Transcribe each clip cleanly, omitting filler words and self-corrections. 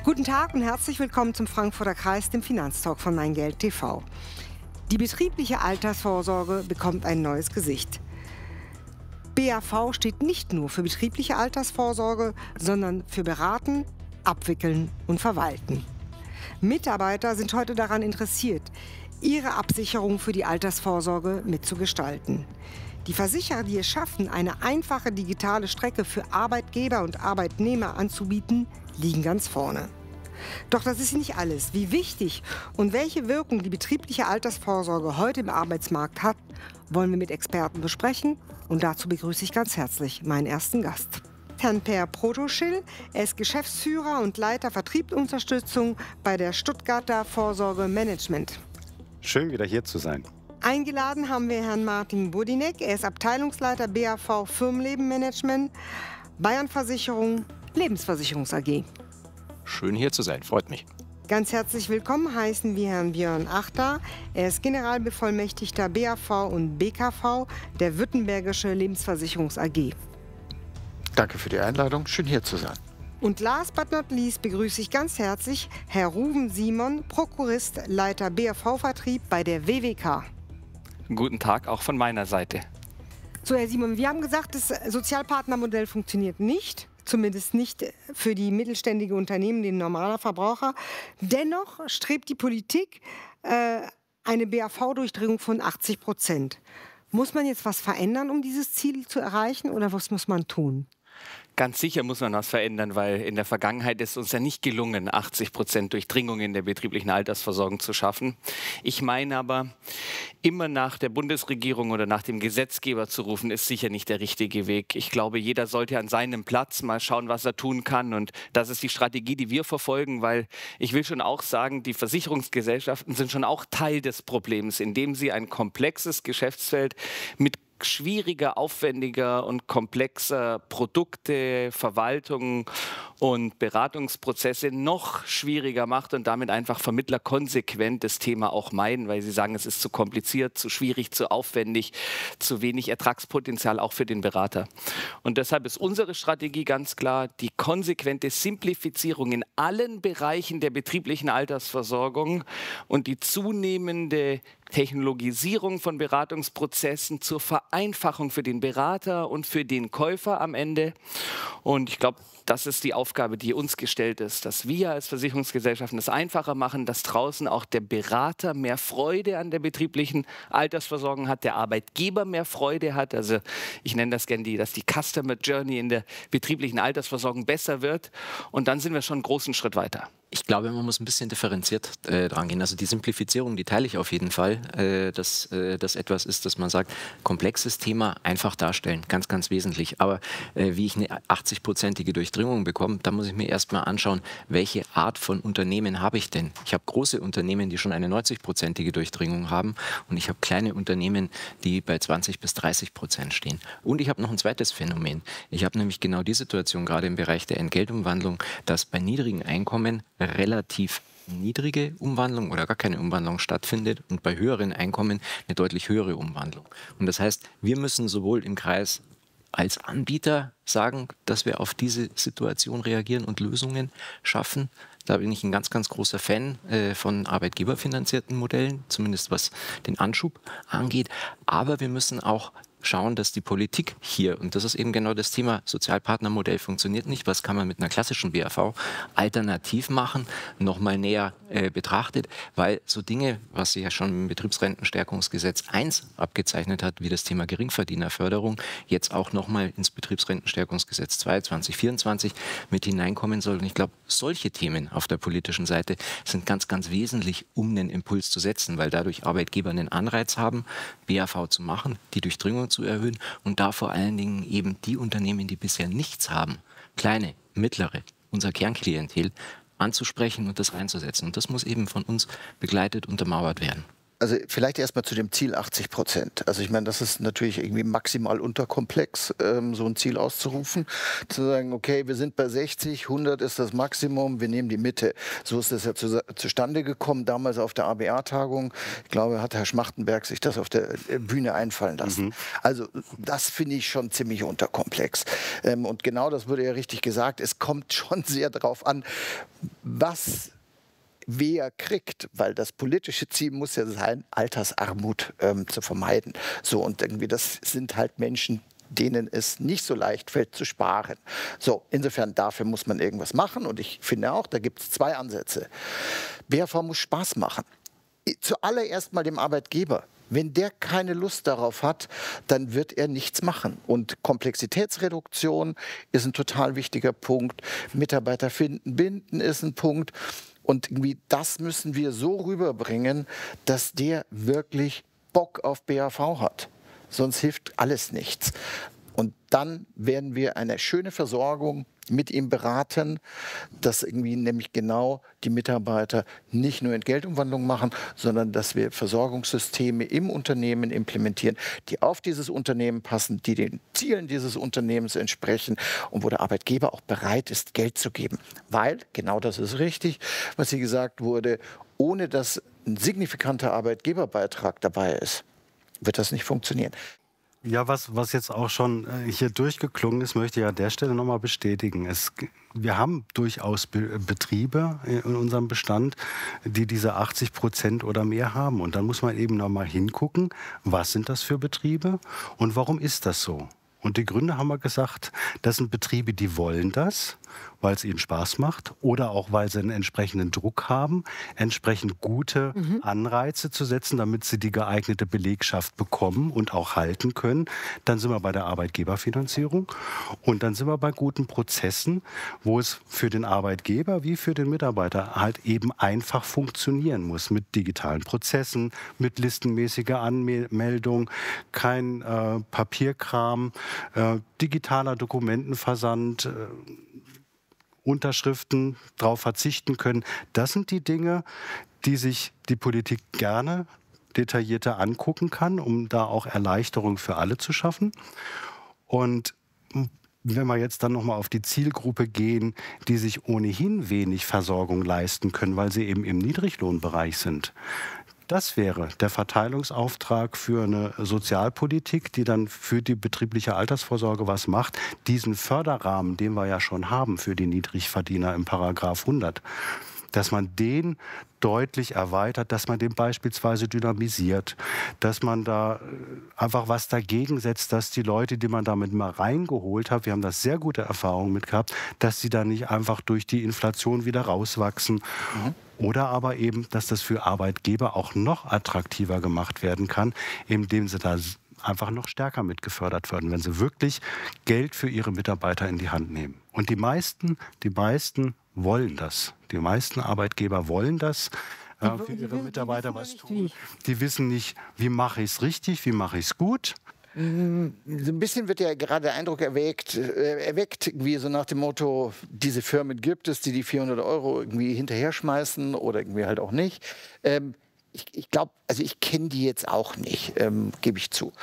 Guten Tag und herzlich willkommen zum Frankfurter Kreis, dem Finanztalk von Mein Geld TV. Die betriebliche Altersvorsorge bekommt ein neues Gesicht. BAV steht nicht nur für betriebliche Altersvorsorge, sondern für Beraten, Abwickeln und Verwalten. Mitarbeiter sind heute daran interessiert, ihre Absicherung für die Altersvorsorge mitzugestalten. Die Versicherer, die es schaffen, eine einfache digitale Strecke für Arbeitgeber und Arbeitnehmer anzubieten, liegen ganz vorne. Doch das ist nicht alles. Wie wichtig und welche Wirkung die betriebliche Altersvorsorge heute im Arbeitsmarkt hat, wollen wir mit Experten besprechen. Und dazu begrüße ich ganz herzlich meinen ersten Gast. Herrn Per Protoschil. Er ist Geschäftsführer und Leiter Vertriebsunterstützung bei der Stuttgarter Vorsorge Management. Schön, wieder hier zu sein. Eingeladen haben wir Herrn Martin Budinek. Er ist Abteilungsleiter BAV Firmenleben Management, Bayern Versicherung, Lebensversicherungs AG. Schön hier zu sein, freut mich. Ganz herzlich willkommen heißen wir Herrn Björn Achter. Er ist Generalbevollmächtigter BAV und BKV der Württembergische Lebensversicherungs AG. Danke für die Einladung, schön hier zu sein. Und last but not least begrüße ich ganz herzlich Herr Ruven Simon, Prokurist, Leiter BAV-Vertrieb bei der WWK. Guten Tag auch von meiner Seite. So, Herr Simon, wir haben gesagt, das Sozialpartnermodell funktioniert nicht. Zumindest nicht für die mittelständigen Unternehmen, den normaler Verbraucher. Dennoch strebt die Politik eine BAV-Durchdringung von 80%. Muss man jetzt was verändern, um dieses Ziel zu erreichen, oder was muss man tun? Ganz sicher muss man was verändern, weil in der Vergangenheit ist uns ja nicht gelungen, 80% Durchdringung in der betrieblichen Altersversorgung zu schaffen. Ich meine aber, immer nach der Bundesregierung oder nach dem Gesetzgeber zu rufen, ist sicher nicht der richtige Weg. Ich glaube, jeder sollte an seinem Platz mal schauen, was er tun kann. Und das ist die Strategie, die wir verfolgen, weil ich will schon auch sagen, die Versicherungsgesellschaften sind schon auch Teil des Problems, indem sie ein komplexes Geschäftsfeld mit schwieriger, aufwendiger und komplexer Produkte, Verwaltung und Beratungsprozesse noch schwieriger macht und damit einfach Vermittler konsequent das Thema auch meiden, weil sie sagen, es ist zu kompliziert, zu schwierig, zu aufwendig, zu wenig Ertragspotenzial auch für den Berater. Und deshalb ist unsere Strategie ganz klar, die konsequente Simplifizierung in allen Bereichen der betrieblichen Altersversorgung und die zunehmende Technologisierung von Beratungsprozessen zur Vereinfachung für den Berater und für den Käufer am Ende. Und ich glaube, das ist die Aufgabe, die uns gestellt ist, dass wir als Versicherungsgesellschaften es einfacher machen, dass draußen auch der Berater mehr Freude an der betrieblichen Altersversorgung hat, der Arbeitgeber mehr Freude hat. Also ich nenne das gerne, dass die Customer Journey in der betrieblichen Altersversorgung besser wird. Und dann sind wir schon einen großen Schritt weiter. Ich glaube, man muss ein bisschen differenziert dran gehen. Also die Simplifizierung, die teile ich auf jeden Fall, dass das etwas ist, dass man sagt, komplexes Thema einfach darstellen, ganz, ganz wesentlich. Aber wie ich eine 80-prozentige Durchdringung bekomme, da muss ich mir erstmal anschauen, welche Art von Unternehmen habe ich denn? Ich habe große Unternehmen, die schon eine 90-prozentige Durchdringung haben, und ich habe kleine Unternehmen, die bei 20 bis 30% stehen. Und ich habe noch ein zweites Phänomen. Ich habe nämlich genau die Situation gerade im Bereich der Entgeltumwandlung, dass bei niedrigen Einkommen relativ niedrige Umwandlung oder gar keine Umwandlung stattfindet und bei höheren Einkommen eine deutlich höhere Umwandlung. Und das heißt, wir müssen sowohl im Kreis als Anbieter sagen, dass wir auf diese Situation reagieren und Lösungen schaffen. Da bin ich ein ganz, ganz großer Fan von arbeitgeberfinanzierten Modellen, zumindest was den Anschub angeht. Aber wir müssen auch schauen, dass die Politik hier, und das ist eben genau das Thema, Sozialpartnermodell funktioniert nicht, was kann man mit einer klassischen BAV alternativ machen, nochmal näher betrachtet, weil so Dinge, was sich ja schon im Betriebsrentenstärkungsgesetz 1 abgezeichnet hat, wie das Thema Geringverdienerförderung, jetzt auch nochmal ins Betriebsrentenstärkungsgesetz 2 2024 mit hineinkommen soll. Und ich glaube, solche Themen auf der politischen Seite sind ganz, ganz wesentlich, um einen Impuls zu setzen, weil dadurch Arbeitgeber einen Anreiz haben, BAV zu machen, die Durchdringung zu erhöhen und da vor allen Dingen eben die Unternehmen, die bisher nichts haben, kleine, mittlere, unser Kernklientel, anzusprechen und das einzusetzen. Und das muss eben von uns begleitet, untermauert werden. Also vielleicht erstmal zu dem Ziel 80%. Also ich meine, das ist natürlich irgendwie maximal unterkomplex, so ein Ziel auszurufen. Zu sagen, okay, wir sind bei 60, 100 ist das Maximum, wir nehmen die Mitte. So ist das ja zustande gekommen, damals auf der ABA-Tagung. Ich glaube, hat Herr Schmachtenberg sich das auf der Bühne einfallen lassen. Also das finde ich schon ziemlich unterkomplex. Und genau das wurde ja richtig gesagt, es kommt schon sehr darauf an, was wer kriegt, weil das politische Ziel muss ja sein, Altersarmut zu vermeiden. So, und irgendwie das sind halt Menschen, denen es nicht so leicht fällt zu sparen. So, insofern dafür muss man irgendwas machen und ich finde auch, da gibt es zwei Ansätze. BAV muss Spaß machen. Zuallererst mal dem Arbeitgeber. Wenn der keine Lust darauf hat, dann wird er nichts machen. Und Komplexitätsreduktion ist ein total wichtiger Punkt. Mitarbeiter finden, binden ist ein Punkt. Und irgendwie das müssen wir so rüberbringen, dass der wirklich Bock auf BAV hat. Sonst hilft alles nichts. Und dann werden wir eine schöne Versorgung mit ihm beraten, dass irgendwie nämlich genau die Mitarbeiter nicht nur Entgeltumwandlung machen, sondern dass wir Versorgungssysteme im Unternehmen implementieren, die auf dieses Unternehmen passen, die den Zielen dieses Unternehmens entsprechen und wo der Arbeitgeber auch bereit ist, Geld zu geben. Weil, genau das ist richtig, was hier gesagt wurde, ohne dass ein signifikanter Arbeitgeberbeitrag dabei ist, wird das nicht funktionieren. Ja, was jetzt auch schon hier durchgeklungen ist, möchte ich an der Stelle nochmal bestätigen. Wir haben durchaus Betriebe in unserem Bestand, die diese 80% oder mehr haben. Und dann muss man eben nochmal hingucken, was sind das für Betriebe und warum ist das so? Und die Gründe haben wir gesagt, das sind Betriebe, die wollen das, weil es ihnen Spaß macht oder auch, weil sie einen entsprechenden Druck haben, entsprechend gute Anreize zu setzen, damit sie die geeignete Belegschaft bekommen und auch halten können. Dann sind wir bei der Arbeitgeberfinanzierung und dann sind wir bei guten Prozessen, wo es für den Arbeitgeber wie für den Mitarbeiter halt eben einfach funktionieren muss mit digitalen Prozessen, mit listenmäßiger Anmeldung, kein Papierkram, digitaler Dokumentenversand, Unterschriften, darauf verzichten können. Das sind die Dinge, die sich die Politik gerne detaillierter angucken kann, um da auch Erleichterung für alle zu schaffen. Und wenn wir jetzt dann nochmal auf die Zielgruppe gehen, die sich ohnehin wenig Versorgung leisten können, weil sie eben im Niedriglohnbereich sind, das wäre der Verteilungsauftrag für eine Sozialpolitik, die dann für die betriebliche Altersvorsorge was macht. Diesen Förderrahmen, den wir ja schon haben für die Niedrigverdiener im Paragraph 100, dass man den deutlich erweitert, dass man den beispielsweise dynamisiert, dass man da einfach was dagegen setzt, dass die Leute, die man damit mal reingeholt hat, wir haben da sehr gute Erfahrungen mit gehabt, dass sie da nicht einfach durch die Inflation wieder rauswachsen. Oder aber eben, dass das für Arbeitgeber auch noch attraktiver gemacht werden kann, indem sie da einfach noch stärker mitgefördert werden, wenn sie wirklich Geld für ihre Mitarbeiter in die Hand nehmen. Und die meisten wollen das. Die meisten Arbeitgeber wollen das für ihre Mitarbeiter was tun. Die wissen nicht, wie mache ich es richtig, wie mache ich es gut. So ein bisschen wird ja gerade der Eindruck erweckt, irgendwie so nach dem Motto, diese Firmen gibt es, die 400 € irgendwie hinterher schmeißen oder irgendwie halt auch nicht. Ich glaube, also ich kenne die jetzt auch nicht, gebe ich zu.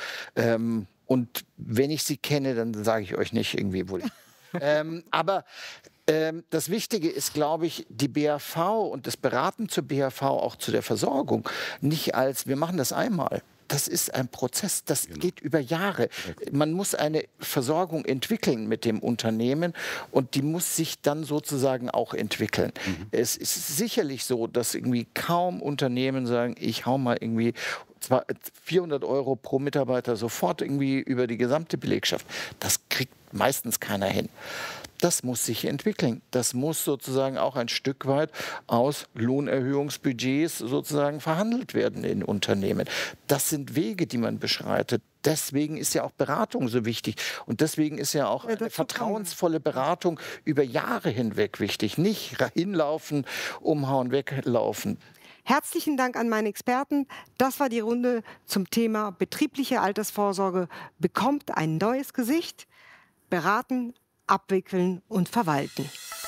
Und wenn ich sie kenne, dann sage ich euch nicht irgendwie, wo ich. Aber das Wichtige ist, glaube ich, die BAV und das Beraten zur BAV, auch zu der Versorgung, nicht als, wir machen das einmal. Das ist ein Prozess, das geht über Jahre. Man muss eine Versorgung entwickeln mit dem Unternehmen und die muss sich dann sozusagen auch entwickeln. Es ist sicherlich so, dass irgendwie kaum Unternehmen sagen, ich hau mal irgendwie 400 € pro Mitarbeiter sofort irgendwie über die gesamte Belegschaft. Das kriegt meistens keiner hin. Das muss sich entwickeln. Das muss sozusagen auch ein Stück weit aus Lohnerhöhungsbudgets sozusagen verhandelt werden in Unternehmen. Das sind Wege, die man beschreitet. Deswegen ist ja auch Beratung so wichtig. Und deswegen ist ja auch eine vertrauensvolle Beratung über Jahre hinweg wichtig. Nicht hinlaufen, umhauen, weglaufen. Herzlichen Dank an meine Experten. Das war die Runde zum Thema betriebliche Altersvorsorge bekommt ein neues Gesicht. Beraten, abwickeln und verwalten.